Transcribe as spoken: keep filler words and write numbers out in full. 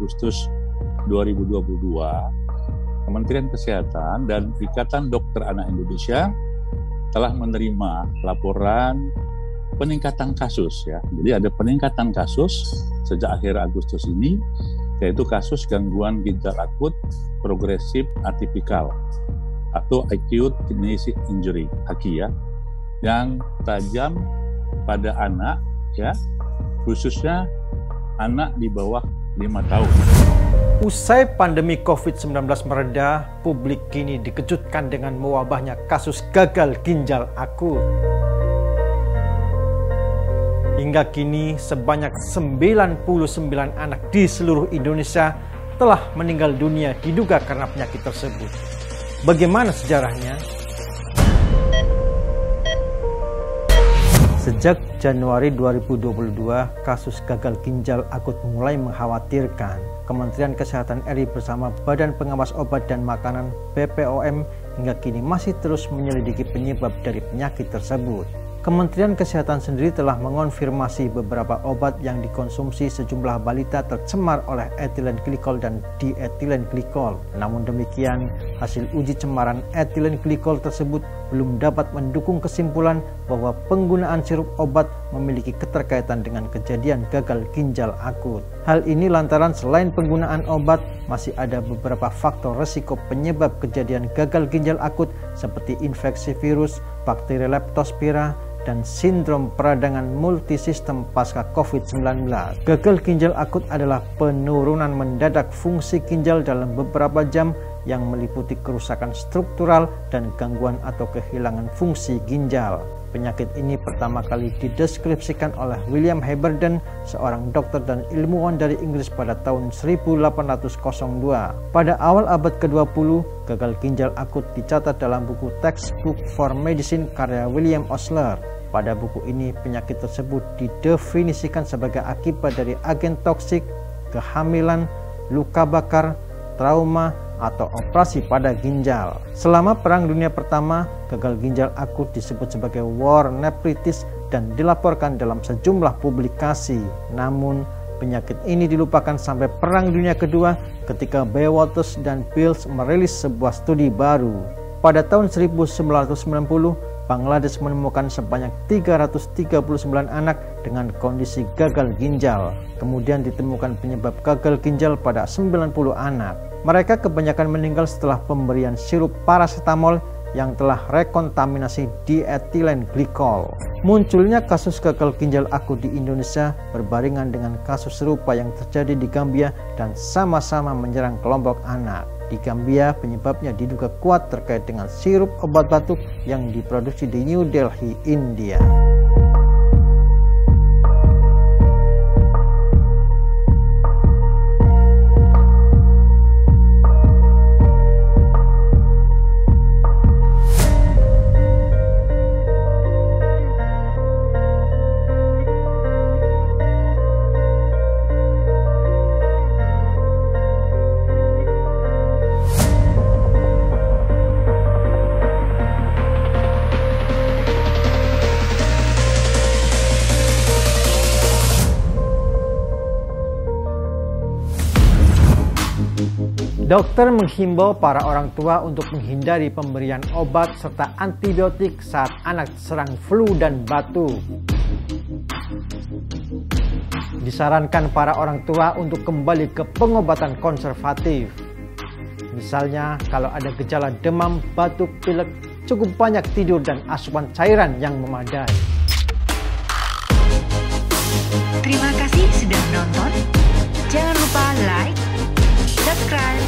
Agustus dua ribu dua puluh dua, Kementerian Kesehatan dan Ikatan Dokter Anak Indonesia telah menerima laporan peningkatan kasus ya. Jadi ada peningkatan kasus sejak akhir Agustus ini, yaitu kasus gangguan ginjal akut progresif atipikal atau acute kidney injury (A K I) ya, yang tajam pada anak ya, khususnya anak di bawah lima tahun. Usai pandemi covid sembilan belas mereda, publik kini dikejutkan dengan mewabahnya kasus gagal ginjal akut. Hingga kini sebanyak sembilan puluh sembilan anak di seluruh Indonesia telah meninggal dunia diduga karena penyakit tersebut. Bagaimana sejarahnya? Sejak Januari dua ribu dua puluh dua, kasus gagal ginjal akut mulai mengkhawatirkan. Kementerian Kesehatan R I bersama Badan Pengawas Obat dan Makanan B P O M hingga kini masih terus menyelidiki penyebab dari penyakit tersebut. Kementerian Kesehatan sendiri telah mengonfirmasi beberapa obat yang dikonsumsi sejumlah balita tercemar oleh etilen glikol dan dietilen glikol. Namun demikian, hasil uji cemaran etilen glikol tersebut belum dapat mendukung kesimpulan bahwa penggunaan sirup obat memiliki keterkaitan dengan kejadian gagal ginjal akut. Hal ini lantaran selain penggunaan obat, masih ada beberapa faktor resiko penyebab kejadian gagal ginjal akut seperti infeksi virus, bakteri leptospira, dan sindrom peradangan multisistem pasca covid sembilan belas. Gagal ginjal akut adalah penurunan mendadak fungsi ginjal dalam beberapa jam yang meliputi kerusakan struktural dan gangguan atau kehilangan fungsi ginjal. Penyakit ini pertama kali dideskripsikan oleh William Heberden, seorang dokter dan ilmuwan dari Inggris pada tahun seribu delapan ratus dua. Pada awal abad ke dua puluh, gagal ginjal akut dicatat dalam buku Textbook for Medicine karya William Osler. Pada buku ini, penyakit tersebut didefinisikan sebagai akibat dari agen toksik, kehamilan, luka bakar, trauma, atau operasi pada ginjal. Selama Perang Dunia Pertama, gagal ginjal akut disebut sebagai war nephritis dan dilaporkan dalam sejumlah publikasi. Namun, penyakit ini dilupakan sampai Perang Dunia Kedua ketika Bowaters dan Pills merilis sebuah studi baru. Pada tahun seribu sembilan ratus sembilan puluh, Bangladesh menemukan sebanyak tiga ratus tiga puluh sembilan anak dengan kondisi gagal ginjal. Kemudian ditemukan penyebab gagal ginjal pada sembilan puluh anak. Mereka kebanyakan meninggal setelah pemberian sirup paracetamol yang telah rekontaminasi dietilen glikol. Munculnya kasus gagal ginjal akut di Indonesia berbarengan dengan kasus serupa yang terjadi di Gambia dan sama-sama menyerang kelompok anak. Di Gambia, penyebabnya diduga kuat terkait dengan sirup obat batuk yang diproduksi di New Delhi, India. Dokter menghimbau para orang tua untuk menghindari pemberian obat serta antibiotik saat anak serang flu dan batuk. Disarankan para orang tua untuk kembali ke pengobatan konservatif. Misalnya, kalau ada gejala demam, batuk, pilek, cukup banyak tidur dan asupan cairan yang memadai. Terima kasih sudah menonton. Jangan lupa like, subscribe,